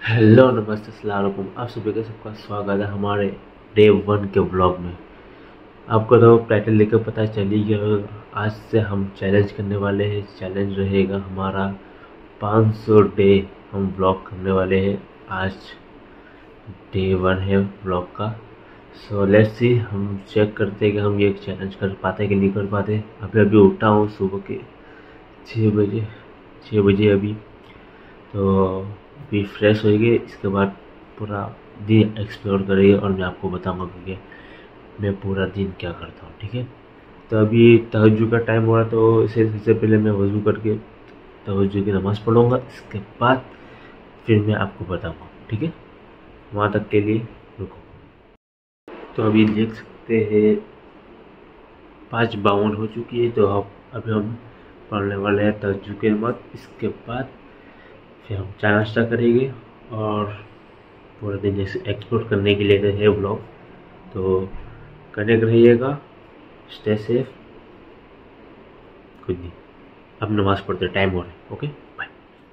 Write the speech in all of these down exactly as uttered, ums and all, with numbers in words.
Hello नमस्ते अस्सलाम वालेकुम। आप सभी का सबका स्वागत है हमारे डे वन के व्लॉग में। आपको तो टाइटल लेकर पता चल ही गया होगा। आज से हम चैलेंज करने वाले हैं। चैलेंज रहेगा हमारा पाँच सौ डे हम व्लॉग करने वाले हैं। आज डे वन है व्लॉग का। सो लेट्स सी, हम चेक करते हैं कि हम ये चैलेंज कर पाते कि नहीं कर पाते। अभी अभी उठा हूँ सुबह के छः बजे छः बजे अभी। तो अभी फ्रेश होइए, इसके बाद पूरा दिन एक्सप्लोर करिए और मैं आपको बताऊंगा कि मैं पूरा दिन क्या करता हूँ। ठीक है, तो अभी तहज्जुद का टाइम हो रहा, तो इससे इससे पहले मैं वज़ू करके तहज्जुद की नमाज़ पढ़ूँगा। इसके बाद फिर मैं आपको बताऊँगा। ठीक है, वहाँ तक के लिए रुको। तो अभी देख सकते हैं पाँच बावन हो चुकी है। तो अब अभी हम पढ़ने वाले हैं तहज्जुद की नमाज़। इसके बाद फिर हम चाय नाश्ता करेंगे और पूरा दिन जैसे एक्सप्लोर करने के लिए है व्लॉग। तो कनेक्ट रहिएगा। Stay safe. कुछ नहीं, अब नमाज़ पढ़ते टाइम हो रहा है। Okay bye.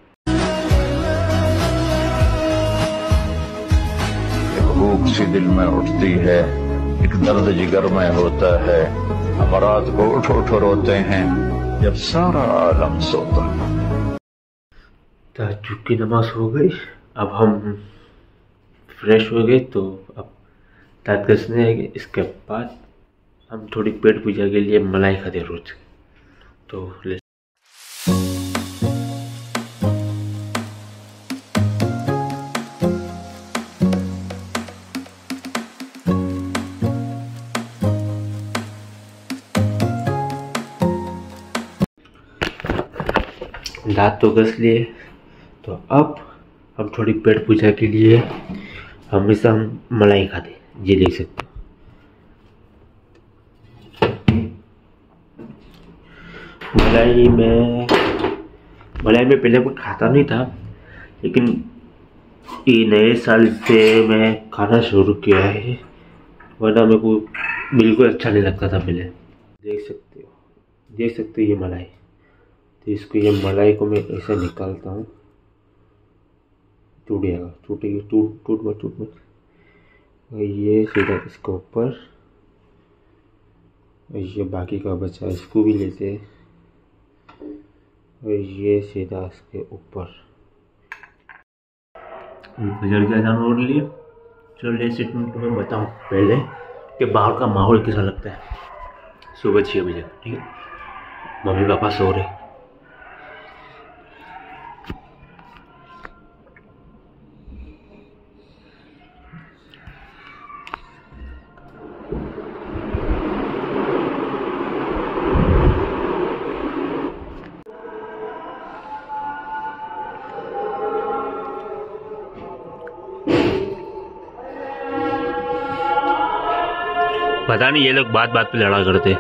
एक भूख सी दिल में उठती है, एक दर्द जिगर में होता है। हम रात को उठ उठ रोते हैं जब सारा आलम सोता है। तहज्जुद की नमाज हो गई, अब हम फ्रेश हो गए। तो अब दांत घसने आएंगे। इसके बाद हम थोड़ी पेट पूजा के लिए मलाई खाते रोज। तो ले दांत तो घस लिए। तो अब हम थोड़ी पेट पूजा के लिए हमेशा हम मलाई खाते, ये देख सकते हो। मलाई में मलाई में पहले मैं खाता नहीं था, लेकिन ये नए साल से मैं खाना शुरू किया है। वरना मेरे को बिल्कुल अच्छा नहीं लगता था पहले। देख सकते हो देख सकते हो ये मलाई। तो इसको, ये मलाई को मैं ऐसे निकालता हूँ। टूट जाएगा, टूटेगी, टूट टूट मत टूट मत। और ये सीधा इसके ऊपर, और ये बाकी का बचा इसको भी लेते हैं। और ये सीधा इसके ऊपर। फजर की अज़ान हो रही है। चलो लेट्स तुम्हें बताऊँ पहले कि बाहर का माहौल कैसा लगता है सुबह छः बजे। ठीक है, मम्मी पापा सो रहे। पता नहीं ये लोग बात बात पे लड़ा करते।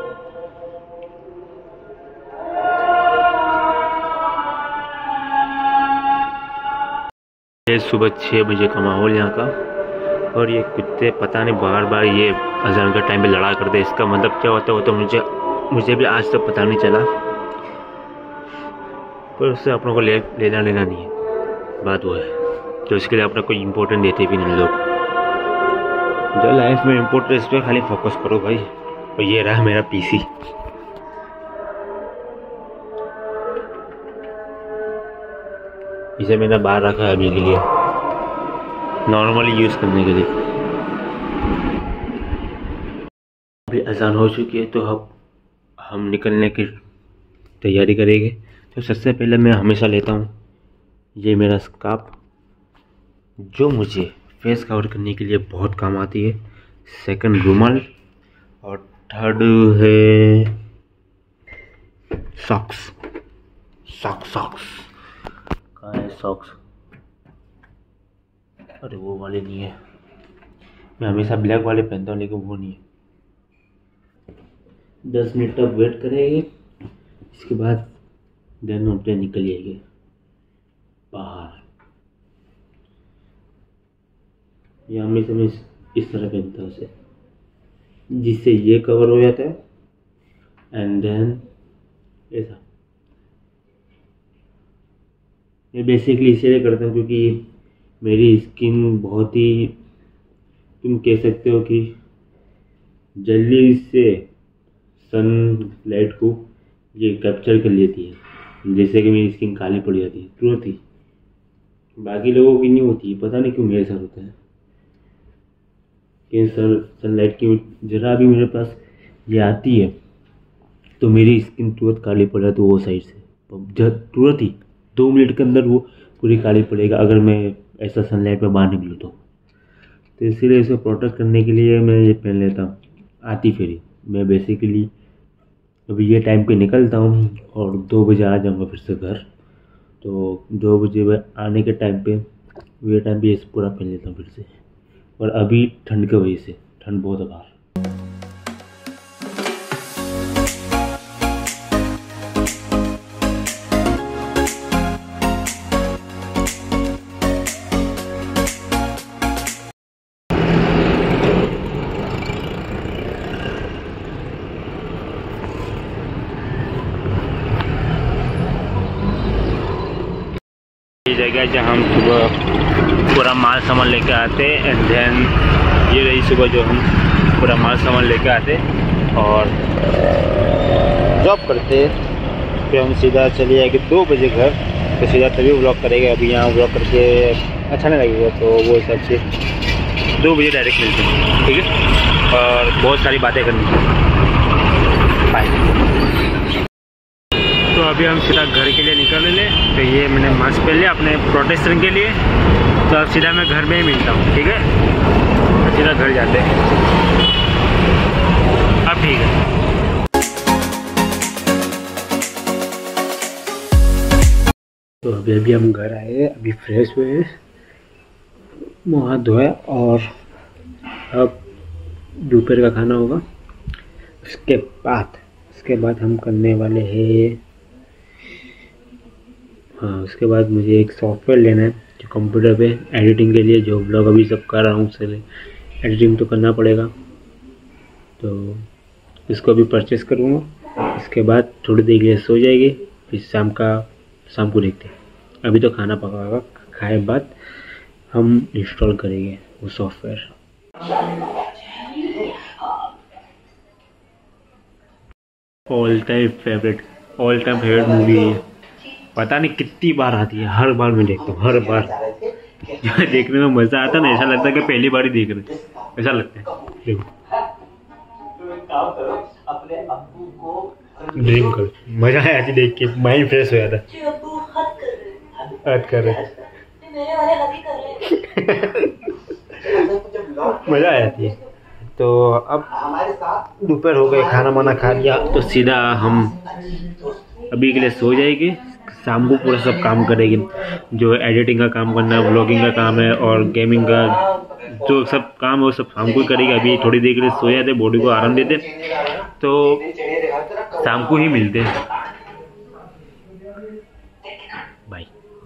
ये सुबह छः बजे का माहौल यहाँ का। और ये कुत्ते पता नहीं बार बार ये अजान के टाइम पे लड़ा करते। इसका मतलब क्या होता है वो तो मुझे मुझे भी आज तक पता नहीं चला। पर उससे अपनों को ले लेना लेना नहीं है, बात वो है। तो इसके लिए अपना कोई इम्पोर्टेंट देते भी नहीं लोग। जो लाइफ में इम्पोर्टेंट, इस पर खाली फोकस करो भाई। और ये रहा मेरा पीसी। इसे मैंने बाहर रखा है अभी के लिए, नॉर्मली यूज़ करने के लिए। अभी अजान हो चुकी है, तो अब हम निकलने की तैयारी करेंगे। तो सबसे पहले मैं हमेशा लेता हूँ ये मेरा स्कार्फ, जो मुझे फेस कवर करने के लिए बहुत काम आती है। सेकंड रुमाल, और थर्ड है सॉक्स। सॉक्स सॉक्स कहाँ है सॉक्स? अरे वो वाले नहीं है। मैं हमेशा ब्लैक वाले पहनता हूँ, लेकिन वो नहीं है। दस मिनट तक वेट करेंगे। इसके बाद देन हम अपने निकल जाएंगे बाहर। या हमेशा मैं इस तरह पहनता हूँ उसे, जिससे ये कवर हो जाता है। एंड देन ऐसा। ये बेसिकली इसीलिए करता हूँ क्योंकि मेरी स्किन बहुत ही, तुम कह सकते हो कि जल्दी से सनलाइट को ये कैप्चर कर लेती है, जैसे कि मेरी स्किन काली पड़ जाती है तुरंत ही। बाकी लोगों की नहीं होती, पता नहीं क्यों मेरे साथ होता है कि सन सनलाइट की जरा भी मेरे पास ये आती है तो मेरी स्किन तुरंत काली पड़ जाती है वो साइड से, तुरंत ही दो मिनट के अंदर वो पूरी काली पड़ेगा अगर मैं ऐसा सनलाइट में बाहर निकलूँ तो। तो इसीलिए इसे प्रोटेक्ट करने के लिए मैं ये पहन लेता हूँ आती फेरी। मैं बेसिकली अभी ये टाइम पे निकलता हूँ और दो बजे आ जाऊँगा फिर से घर, तो दो बजे आने के टाइम पे ये टाइम पे इसे पूरा पहन लेता हूँ फिर से। और अभी ठंड की वजह से, ठंड बहुत है बाहर। जगह जहाँ हम सुबह पूरा माल सामान लेके आते एंड देन ये रही सुबह जो हम पूरा माल सामान लेके आते और जॉब करते, फिर हम सीधा चले जाएंगे दो बजे घर, तो सीधा तभी व्लॉग करेंगे। अभी यहाँ व्लॉग करके अच्छा नहीं लगेगा तो वो हिसाब से दो बजे डायरेक्ट मिलते हैं, ठीक है। और बहुत सारी बातें करनी है, बाय। तो अभी हम सीधा घर के लिए निकल ले, तो ये मैंने मास्क पहन लिया अपने प्रोटेक्शन के लिए, तो अब सीधा मैं घर में ही मिलता हूँ, ठीक है। तो सीधा घर जाते हैं, अब ठीक है। तो अभी अभी हम घर आए, अभी फ्रेश हुए, मुँह हाथ धोए और अब दोपहर का खाना होगा। उसके बाद उसके बाद हम करने वाले हैं, हाँ उसके बाद मुझे एक सॉफ्टवेयर लेना है जो कंप्यूटर पे एडिटिंग के लिए, जो ब्लॉग अभी सब कर रहा हूँ उससे एडिटिंग तो करना पड़ेगा, तो इसको अभी परचेस करूँगा। इसके बाद थोड़ी देर के लिए सो जाएगी, फिर शाम का शाम को देखते हैं। अभी तो खाना पकाएगा, खाए बाद हम इंस्टॉल करेंगे वो software. All time favourite all time favourite movie है, पता नहीं कितनी बार आती है, हर बार मैं देखता हूँ, हर बार देखने में मज़ा आता है ना, ऐसा लगता है कि पहली बार ही देख रहे, ऐसा लगता है। देखो ड्रीम कर, मज़ा आया थी देख के, माइंड फ्रेश हो जाता, हद कर रहे मज़ा आ जाती है। तो अब दोपहर हो गए, खाना वाना खा लिया, तो सीधा हम अभी के लिए सो जाएंगे। शाम को पूरा सब काम करेंगे, जो एडिटिंग का काम करना है, व्लॉगिंग का काम है और गेमिंग का जो सब काम है वो सब शाम को करेंगे। अभी थोड़ी देर के लिए सो जाते, बॉडी को आराम देते, तो शाम को ही मिलते हैं। बाय।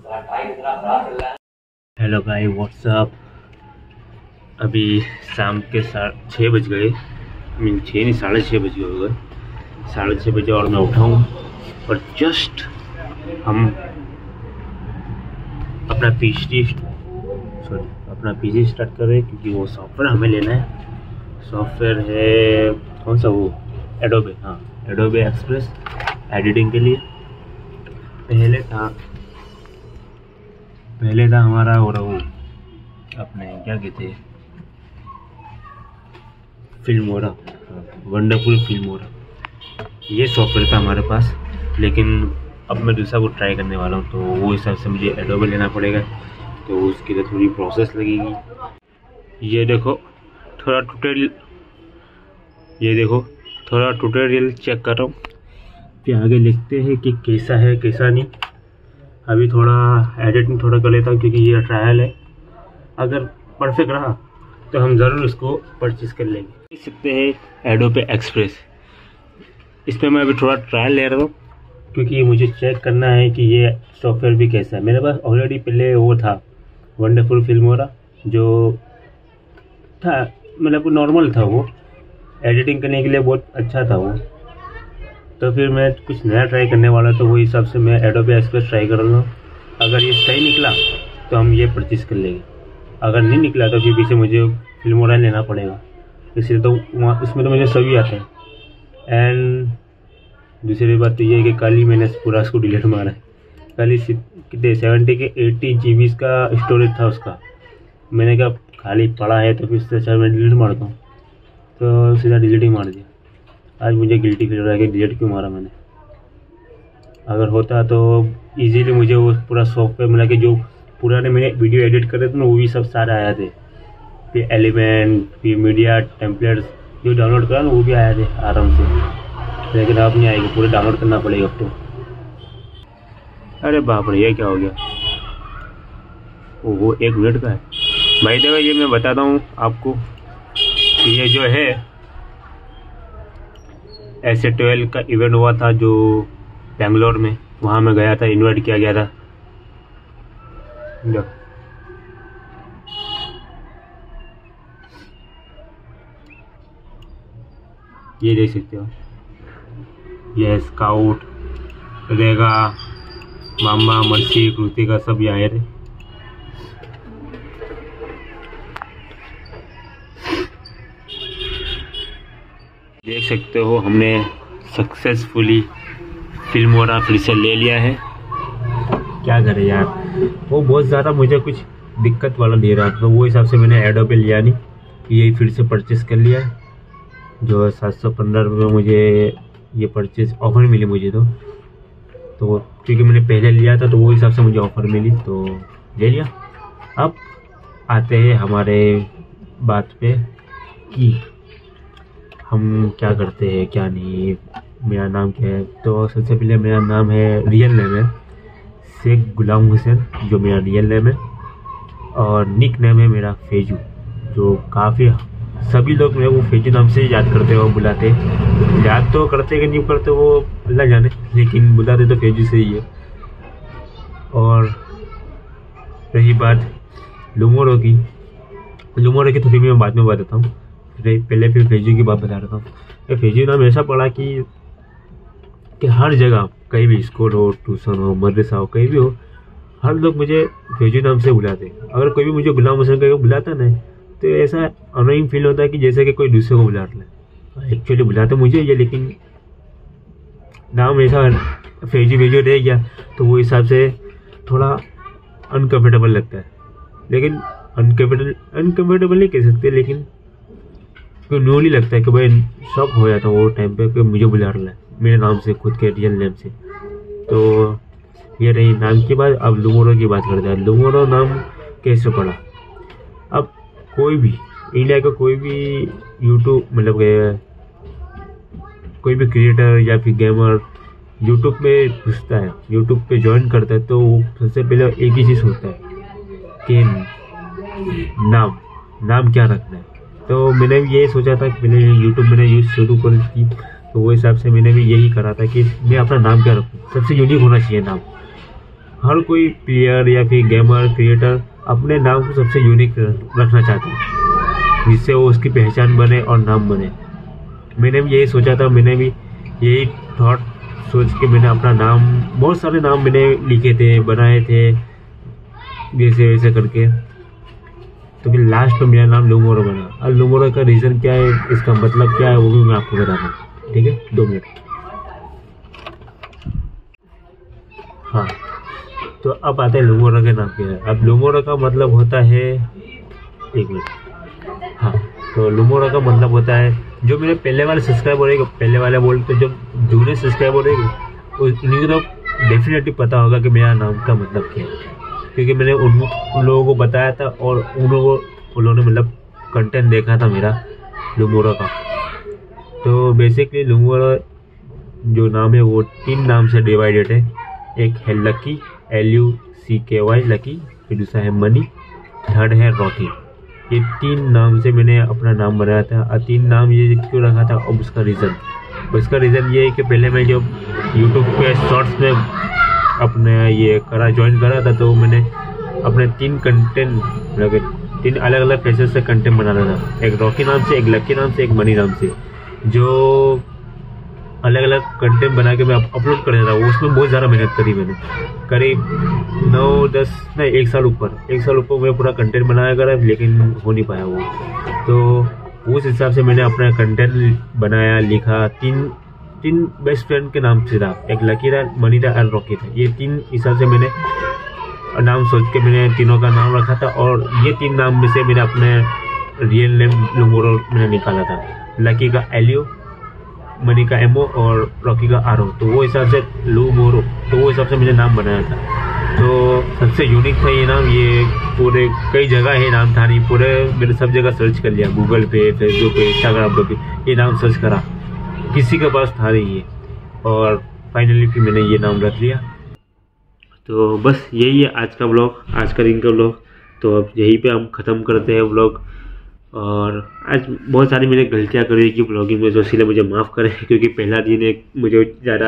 Hello guys, what's up. अभी शाम के साढ़े छः बज गए, मीन छः नहीं साढ़े छः बज गए हो गए, साढ़े छः बजे और मैं उठा हूँ और जस्ट हम अपना पीसी सॉरी अपना पीसी स्टार्ट कर रहे हैं, क्योंकि वो सॉफ्टवेयर हमें लेना है। सॉफ्टवेयर है कौन सा, वो एडोबे, हाँ एडोबे एक्सप्रेस एडिटिंग के लिए। पहले था पहले था हमारा और वो अपने क्या कहते हैं, फिल्मोरा, वंडरफुल फिल्मोरा, ये सॉफ्टवेयर था हमारे पास। लेकिन अब मैं दूसरा को ट्राई करने वाला हूँ, तो वो हिसाब से मुझे एडोबे लेना पड़ेगा, तो उसके लिए थोड़ी प्रोसेस लगेगी। ये देखो थोड़ा ट्यूटोरियल ये देखो थोड़ा ट्यूटोरियल चेक कर रहा हूँ, फिर आगे देखते हैं कि कैसा है कैसा नहीं। अभी थोड़ा एडिटिंग थोड़ा कर लेता हूँ, क्योंकि ये ट्रायल है, अगर परफेक्ट रहा तो हम ज़रूर इसको परचेस कर लेंगे। देख सकते हैं एडोबे एक्सप्रेस, इस पर मैं अभी थोड़ा ट्रायल ले रहा हूँ, क्योंकि मुझे चेक करना है कि ये सॉफ्टवेयर भी कैसा है। मेरे पास ऑलरेडी पहले वो था वंडरफुल फिल्मोरा, जो था मतलब नॉर्मल था, वो एडिटिंग करने के लिए बहुत अच्छा था वो। तो फिर मैं कुछ नया ट्राई करने वाला, तो वो हिसाब से मैं एडोबे एक्सप्रेस ट्राई कर रहा हूँ। अगर ये सही निकला तो हम ये परचेज़ कर लेंगे। अगर नहीं निकला तो फिर पीछे मुझे फिल्मोरा लेना पड़ेगा, इसलिए तो वहाँ उसमें तो मुझे सभी आते हैं। एंड दूसरी बात तो ये है कि कल ही मैंने पूरा उसको डिलीट मारा है। कल ही कितने सेवेंटी के एट्टी जी बी का स्टोरेज था उसका। मैंने कहा खाली पड़ा है तो फिर उससे अच्छा मैं डिलीट मारता हूँ, तो सीधा डिलीट ही मार दिया। आज मुझे गिल्टी फील हो रहा है कि डिलीट क्यों मारा मैंने। अगर होता तो इजीली मुझे वो पूरा सॉफ्टवेयर मिला कि जो पुराने मैंने वीडियो एडिट करे थे ना वो भी सब सारे आए थे, फिर एलिमेंट, फिर मीडिया टेम्पलेट्स जो डाउनलोड करा ना वो भी आए थे आराम से। लेकिन अब नहीं आएगी, पूरे डाउनलोड करना पड़ेगा अब तो। अरे बाप रे, ये क्या हो गया? वो एक मिनट का है भाई। देखो ये मैं बताता हूँ आपको कि ये जो है एस ए ट्वेल्व का इवेंट हुआ था जो बेंगलोर में, वहाँ मैं गया था, इनवाइट किया गया था। ये देख सकते हो, ये स्काउट, रेगा, मामा, मर्सी, कृतिका सब यहाँ आए थे। देख सकते हो हमने सक्सेसफुली फिल्मोरा फिर से ले लिया है। क्या करें यार, वो बहुत ज़्यादा मुझे कुछ दिक्कत वाला दे रहा था, तो वो हिसाब से मैंने एडोबे लिया नहीं, ये फिर से परचेज़ कर लिया है। जो सात सौ पंद्रह रुपये में मुझे ये परचेज़ ऑफ़र मिली मुझे, तो तो क्योंकि मैंने पहले लिया था तो वो हिसाब से मुझे ऑफ़र मिली तो ले लिया। अब आते हैं हमारे बात पे कि हम क्या करते हैं क्या नहीं। मेरा नाम क्या है? तो सबसे पहले मेरा नाम है, रियल नेम है शेख गुलाम हुसैन, जो मेरा रियल नेम है, और निक नेम है मेरा फेजू, जो काफ़ी सभी लोग मेरे को फेजू नाम से याद करते हो, बुलाते। याद तो करते कि नहीं करते वो अल्लाह जाने, लेकिन बुलाते तो फेजू से ही है। और रही बात लुमोरो की, लुमोरो की थोड़ी मैं बाद में बताता हूँ, पहले फिर फेजू की बात बता रहा हूँ। ये फेजू नाम ऐसा पड़ा कि कि हर जगह, कहीं भी स्कूल हो, ट्यूशन हो, मदरसा हो, कहीं भी हो, हर लोग मुझे फेजू नाम से बुलाते। अगर कोई भी मुझे गुलाम हुसैन करके बुलाता ना तो ऐसा अनोइंग फील होता है कि जैसे कि कोई दूसरे को बुला रहा है। एक्चुअली बुलाते मुझे ये, लेकिन नाम ऐसा फेजू फेजू रह गया तो वो हिसाब से थोड़ा अनकम्फर्टेबल लगता है। लेकिन अनकम्फर्टेबल अनकम्फर्टेबल नहीं कह सकते, लेकिन क्यों न्यूली लगता है कि भाई शॉक हो जाता है वो टाइम पे कि मुझे बुला रहा है मेरे नाम से, खुद के रियल नेम से। तो ये रही नाम की बात। अब लुमोरो की बात करते हैं। लुमोरो नाम कैसे पड़ा? अब कोई भी इंडिया का कोई भी यूट्यूब मतलब कोई भी क्रिएटर या फिर गेमर यूट्यूब पे घुसता है, यूट्यूब पे ज्वाइन करता है, तो सबसे पहले एक ही चीज़ होता है कि नाम नाम क्या रखना है। तो मैंने भी यही सोचा था कि मैंने यूट्यूब मैंने यूज़ शुरू कर की, तो वो हिसाब से मैंने भी यही करा था कि मैं अपना नाम क्या रखूँ, सबसे यूनिक होना चाहिए नाम। हर कोई प्लेयर या फिर गेमर क्रिएटर अपने नाम को सबसे यूनिक रखना चाहता है, जिससे वो उसकी पहचान बने और नाम बने। मैंने भी यही सोचा था, मैंने भी यही थॉट सोच के मैंने अपना नाम, बहुत सारे नाम मैंने लिखे थे, बनाए थे, जैसे वैसे करके। तो फिर लास्ट में मेरा नाम लुमोरो बना। और लुमोरो का रीज़न क्या है, इसका मतलब क्या है, वो भी मैं आपको बताता हूँ। ठीक है, दो मिनट। हाँ, तो अब आता है लुमोरो के नाम क्या है। अब लुमोरो का मतलब होता है, एक मिनट। हाँ, तो लुमोरो का मतलब होता है, जो मेरे पहले वाले सब्सक्राइबर रहेंगे, पहले वाले बोल तो जो जूने सब्सक्राइबर रहेंगे उन्हें तो डेफिनेटली पता होगा कि मेरा नाम का मतलब क्या है, क्योंकि मैंने उन, उन लोगों को बताया था और उन लोगों उन्होंने मतलब कंटेंट देखा था मेरा लुमोरो का। तो बेसिकली लुमोरो जो नाम है वो तीन नाम से डिवाइडेड है। एक है लकी, एल यू सी के वाई लकी, फिर दूसरा है मनी, थर्ड है रॉकी। ये तीन नाम से मैंने अपना नाम बनाया था। और तीन नाम ये क्यों रखा था, अब उसका रीज़न उसका रीज़न ये है कि पहले मैं जब यूट्यूब पे शॉर्ट्स में अपने ये करा ज्वाइन करा था, तो मैंने अपने तीन कंटेंट मतलब तीन अलग अलग फेसेस से कंटेंट बनाना था। एक रॉकी नाम से, एक लकी नाम से, एक मनी नाम से। जो अलग अलग कंटेंट बना के मैं अपलोड कर देता हूँ। उसमें बहुत ज़्यादा मेहनत करी मैंने, करीब नौ दस नहीं एक साल ऊपर एक साल ऊपर मैं पूरा कंटेंट बनाया करा, लेकिन हो नहीं पाया वो। तो उस हिसाब से मैंने अपना कंटेंट बनाया, लिखा। तीन तीन बेस्ट फ्रेंड के नाम से था, एक लकी था, मनी था और रॉकी था। ये तीन हिसाब से मैंने नाम सोच के मैंने तीनों का नाम रखा था, और ये तीन नाम में से मैंने अपने रियल नेम लुमोरो मैंने निकाला था। लकी का एलियो, मनी का एमओ और रॉकी का आरो। तो वो हिसाब से लुमोरो, तो वो हिसाब से मैंने नाम बनाया था। तो सबसे यूनिक था ये नाम। ये पूरे कई जगह है नाम था नहीं, पूरे मैंने सब जगह सर्च कर लिया, गूगल पे, फेसबुक पे, इंस्टाग्राम पे भी ये नाम सर्च करा, किसी के पास था नहीं ये, और फाइनली फिर मैंने ये नाम रख लिया। तो बस यही है आज का व्लॉग, आज का दिन का व्लॉग। तो अब यहीं पे हम ख़त्म करते हैं व्लॉग। और आज बहुत सारी मैंने गलतियाँ करी कि व्लॉगिंग में, जो इसलिए मुझे माफ़ करें, क्योंकि पहला दिन एक मुझे ज़्यादा,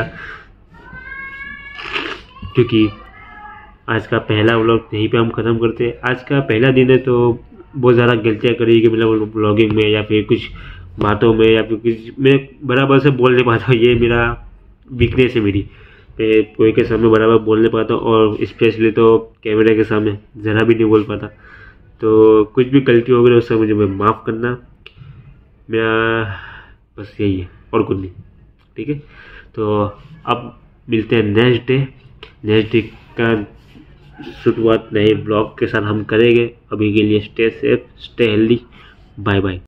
क्योंकि आज का पहला व्लॉग यहीं पे हम ख़त्म करते हैं। आज का पहला दिन है तो बहुत ज़्यादा गलतियाँ करी कि मतलब व्लॉगिंग में या फिर कुछ बातों में या फिर कुछ मैं बराबर से बोल नहीं पाता हूँ। ये मेरा वीकनेस है मेरी, मैं कोई के सामने बराबर बोल नहीं पाता हूँ, और स्पेशली तो कैमरे के सामने ज़रा भी नहीं बोल पाता। तो कुछ भी गलती हो गई उससे मुझे मैं माफ़ करना, मेरा बस यही है और कुछ नहीं, ठीक है। तो अब मिलते हैं नेक्स्ट डे। नेक्स्ट डे का शुरुआत नए ब्लॉग के साथ हम करेंगे। अभी के लिए stay safe, stay healthy, bye bye.